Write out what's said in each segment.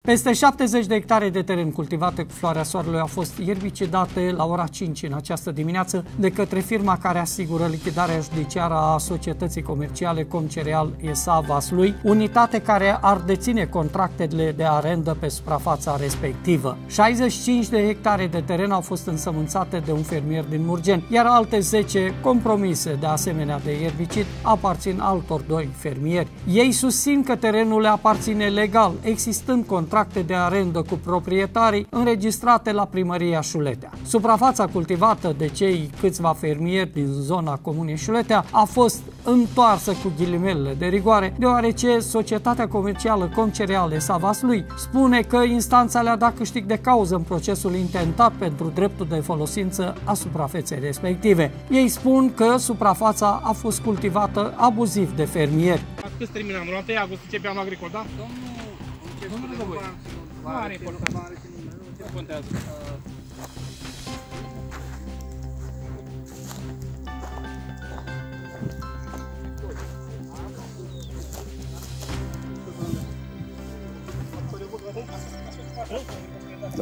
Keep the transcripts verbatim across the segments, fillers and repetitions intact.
Peste șaptezeci de hectare de teren cultivate cu floarea soarelui au fost ierbicidate la ora cinci în această dimineață de către firma care asigură lichidarea judiciară a societății comerciale Comcereal S A Vaslui, unitate care ar deține contractele de arendă pe suprafața respectivă. șaizeci și cinci de hectare de teren au fost însămânțate de un fermier din Murgeni, iar alte zece compromise de asemenea de ierbicid aparțin altor doi fermieri. Ei susțin că terenul le aparține legal, existând contracte de arendă cu proprietarii înregistrate la primăria Șuletea. Suprafața cultivată de cei câțiva fermieri din zona comunei Șuletea a fost întoarsă cu ghilimelele de rigoare, deoarece societatea comercială Comcereal S A Vaslui spune că instanța le-a dat câștig de cauză în procesul intentat pentru dreptul de folosință a suprafeței respective. Ei spun că suprafața a fost cultivată abuziv de fermieri. Cât terminăm? La întâi august începe anul agricol, da? Domnul Război, nu are importanță. Ce contează? Da.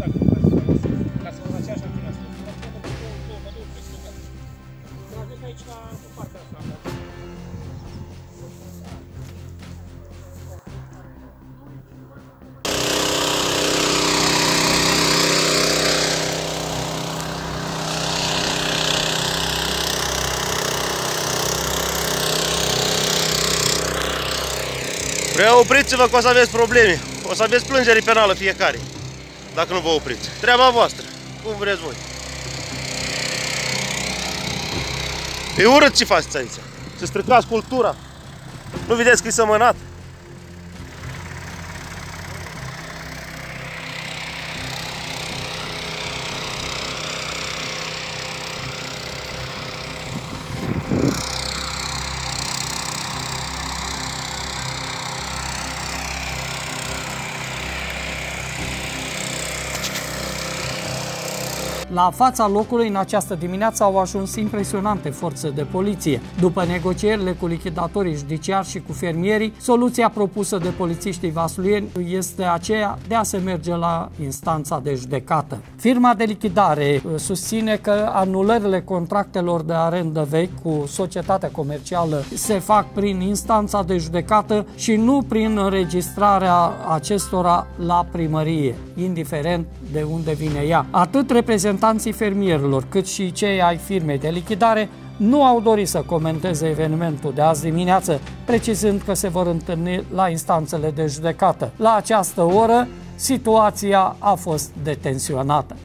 Vreau opriți-vă că o să aveți probleme. O să aveți plângere penală fiecare, dacă nu vă opriți. Treaba voastră, cum vreți voi. E urât ce faceți aici. Să stricați cultura. Nu vedeți că e sămănat? La fața locului în această dimineață au ajuns impresionante forțe de poliție. După negocierile cu lichidatorii judiciari și cu fermierii, soluția propusă de polițiștii vasluieni este aceea de a se merge la instanța de judecată. Firma de lichidare susține că anulările contractelor de arendă vechi cu societatea comercială se fac prin instanța de judecată și nu prin înregistrarea acestora la primărie, indiferent de unde vine ea. Atât reprezentanții fermierilor, cât și cei ai firmei de lichidare nu au dorit să comenteze evenimentul de azi dimineață, precizând că se vor întâlni la instanțele de judecată. La această oră, situația a fost detenționată.